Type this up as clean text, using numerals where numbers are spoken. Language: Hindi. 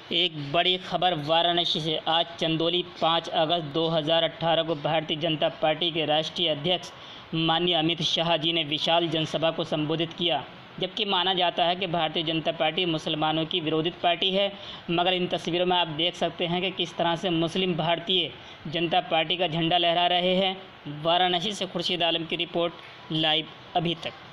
एक बड़ी खबर वाराणसी से। आज चंदौली 5 अगस्त 2018 को भारतीय जनता पार्टी के राष्ट्रीय अध्यक्ष माननीय अमित शाह जी ने विशाल जनसभा को संबोधित किया। जबकि माना जाता है कि भारतीय जनता पार्टी मुसलमानों की विरोधित पार्टी है, मगर इन तस्वीरों में आप देख सकते हैं कि किस तरह से मुस्लिम भारतीय जनता पार्टी का झंडा लहरा रहे हैं। वाराणसी से खुर्शीद आलम की रिपोर्ट लाइव अभी तक।